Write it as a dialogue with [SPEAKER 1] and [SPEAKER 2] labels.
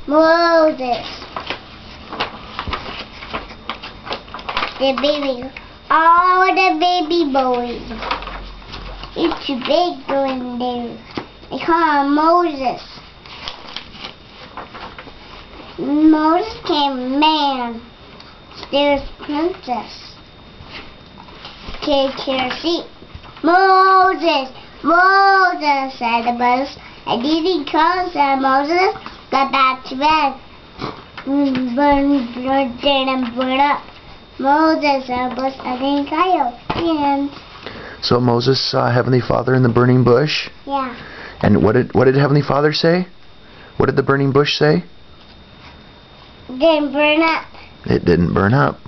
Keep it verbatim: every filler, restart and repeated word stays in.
[SPEAKER 1] Moses. The baby. Oh, the baby boy. It's too big going there. They call him Moses. Moses came man. There's princess. Take care seat. Moses, Moses, said the bus. I didn't call, said Moses. Got back to bed. Burn, burn, and burn up. Moses, said the bus. I didn't call. And
[SPEAKER 2] so Moses saw Heavenly Father in the burning bush.
[SPEAKER 1] Yeah.
[SPEAKER 2] And what did what did Heavenly Father say? What did the burning bush say?
[SPEAKER 1] It didn't burn up.
[SPEAKER 2] It didn't burn up.